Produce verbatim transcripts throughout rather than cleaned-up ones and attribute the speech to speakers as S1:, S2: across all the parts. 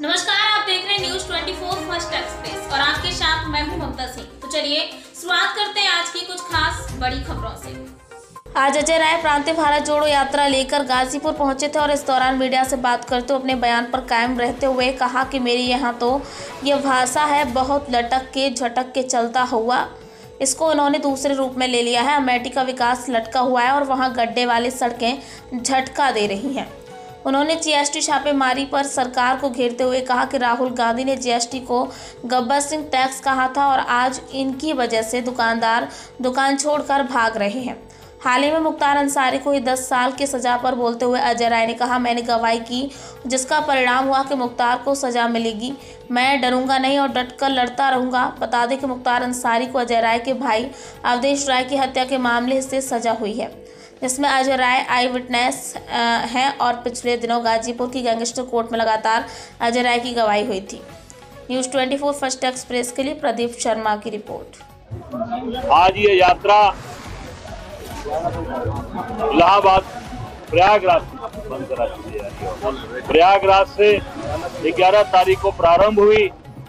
S1: नमस्कार, आप देख रहे हैं न्यूज चौबीस फर्स्ट एक्सप्रेस और आपके साथ मैं हूं ममता सिंह। तो चलिए शुरुआत करते हैं आज की कुछ खास बड़ी खबरों से। आज अजय राय प्रांतीय भारत जोड़ो यात्रा लेकर गाजीपुर पहुंचे थे और इस दौरान मीडिया से बात करते हुए अपने बयान पर कायम रहते हुए कहा कि मेरी यहाँ तो ये भाषा है बहुत लटक के झटक के चलता हुआ। इसको उन्होंने दूसरे रूप में ले लिया है। अमेठी का विकास लटका हुआ है और वहाँ गड्ढे वाली सड़कें झटका दे रही हैं। उन्होंने जीएसटी छापेमारी पर सरकार को घेरते हुए कहा कि राहुल गांधी ने जीएसटी को गब्बर सिंह टैक्स कहा था और आज इनकी वजह से दुकानदार दुकान छोड़कर भाग रहे हैं। हाल ही में मुख्तार अंसारी को ही दस साल की सज़ा पर बोलते हुए अजय राय ने कहा, मैंने गवाही की जिसका परिणाम हुआ कि मुख्तार को सज़ा मिलेगी। मैं डरूंगा नहीं और डटकर लड़ता रहूंगा। बता दें कि मुख्तार अंसारी को अजय राय के भाई अवधेश राय की हत्या के मामले से सज़ा हुई है, जिसमें अजय राय आई विटनेस हैं और पिछले दिनों गाजीपुर की गैंगस्टर कोर्ट में लगातार अजय राय की गवाही हुई थी। न्यूज़ चौबीस फर्स्ट एक्सप्रेस के लिए प्रदीप शर्मा की रिपोर्ट।
S2: आज ये यात्रा इलाहाबाद प्रयागराज बंद करा दी जा रही है। प्रयागराज से ग्यारह तारीख को प्रारंभ हुई।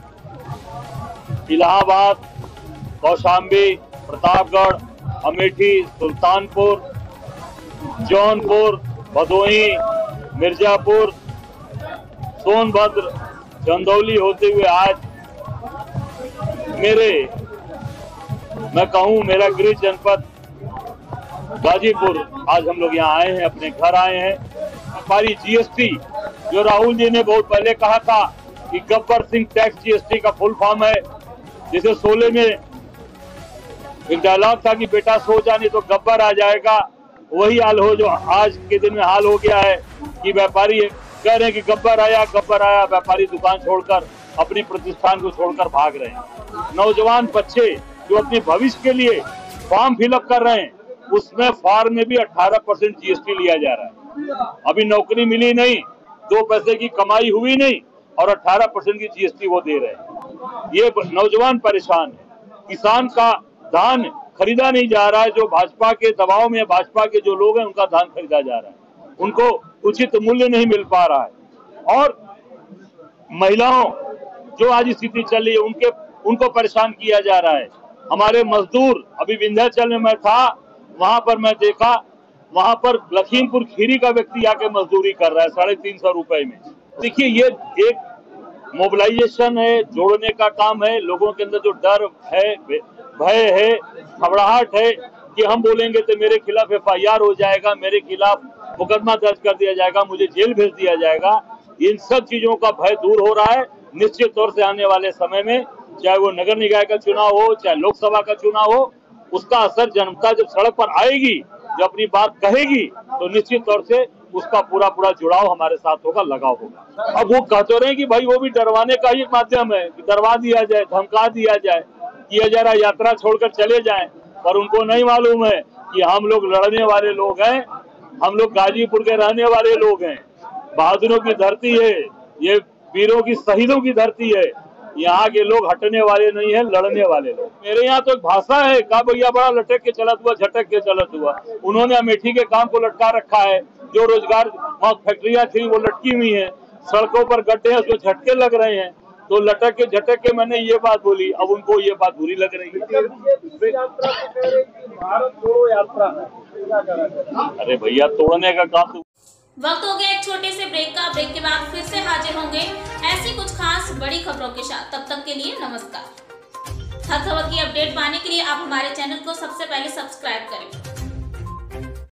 S2: इलाहाबाद, कौशाम्बी, प्रतापगढ़, अमेठी, सुल्तानपुर, जौनपुर, भदोही, मिर्जापुर, सोनभद्र, चंदौली होते हुए आज मेरे मैं कहूँ मेरा गृह जनपद गाजीपुर आज हम लोग यहाँ आए हैं, अपने घर आए हैं। हमारी जीएसटी जो राहुल जी ने बहुत पहले कहा था कि गब्बर सिंह टैक्स जीएसटी का फुल फॉर्म है, जैसे सोले में एक डायलॉग था कि बेटा सो जाने तो गब्बर आ जाएगा, वही हाल हो जो आज के दिन में हाल हो गया है कि व्यापारी कह रहे हैं कि गब्बर आया गब्बर आया। व्यापारी दुकान छोड़कर अपनी प्रतिष्ठान को छोड़कर भाग रहे हैं। नौजवान बच्चे जो अपने भविष्य के लिए फॉर्म फिलअप कर रहे हैं, उसमें फॉर्म में भी अठारह परसेंट जीएसटी लिया जा रहा है। अभी नौकरी मिली नहीं, दो पैसे की कमाई हुई नहीं और अठारह परसेंट की जीएसटी वो दे रहे हैं। ये नौजवान परेशान है। किसान का धान खरीदा नहीं जा रहा है। जो भाजपा के दबाव में भाजपा के जो लोग हैं उनका धान खरीदा जा रहा है, उनको उचित मूल्य नहीं मिल पा रहा है। और महिलाओं जो आज स्थिति चल रही है उनके उनको परेशान किया जा रहा है। हमारे मजदूर, अभी विंध्याचल में मैं था, वहां पर मैं देखा, वहां पर लखीमपुर खीरी का व्यक्ति आके मजदूरी कर रहा है साढ़े तीन सौ रुपए में। देखिए ये एक मोबिलाइजेशन है, जोड़ने का काम है। लोगों के अंदर जो डर है, भय है, घबराहट है कि हम बोलेंगे तो मेरे खिलाफ एफ आई आर हो जाएगा, मेरे खिलाफ मुकदमा दर्ज कर दिया जाएगा, मुझे जेल भेज दिया जाएगा। इन सब चीजों का भय दूर हो रहा है। निश्चित तौर से आने वाले समय में चाहे वो नगर निकाय का चुनाव हो, चाहे लोकसभा का चुनाव हो, उसका असर जनता जब सड़क पर आएगी, जब अपनी बात कहेगी, तो निश्चित तौर से उसका पूरा पूरा जुड़ाव हमारे साथ होगा, लगाव होगा। अब वो कहते रहे कि भाई वो भी डरवाने का ही माध्यम है, डरवा दिया जाए, धमका दिया जाए कि ये जरा यात्रा छोड़कर चले जाएं, पर उनको नहीं मालूम है कि हम लोग लड़ने वाले लोग हैं। हम लोग गाजीपुर के रहने वाले लोग हैं। बहादुरों की धरती है, ये वीरों की शहीदों की धरती है। यहाँ के लोग हटने वाले नहीं है, लड़ने वाले लोग। मेरे यहाँ तो एक भाषा है, का भैया बड़ा लटक के चलत हुआ, झटक के चलत हुआ। उन्होंने अमेठी के काम को लटका रखा है। जो रोजगार वहाँ फैक्ट्रियां थी वो लटकी हुई हैं, सड़कों पर गड्ढे हैं, उसको झटके लग रहे हैं। तो लटक के झटक के मैंने ये बात बोली, अब उनको ये बात बुरी लग रही है। अरे भैया तोड़ने का काम।
S1: वक्त हो गया एक छोटे से ब्रेक का। ब्रेक के बाद फिर से हाजिर होंगे ऐसी कुछ खास बड़ी खबरों के साथ। तब तक के लिए नमस्कार। हर खबर की अपडेट पाने के लिए आप हमारे चैनल को सबसे पहले सब्सक्राइब करें।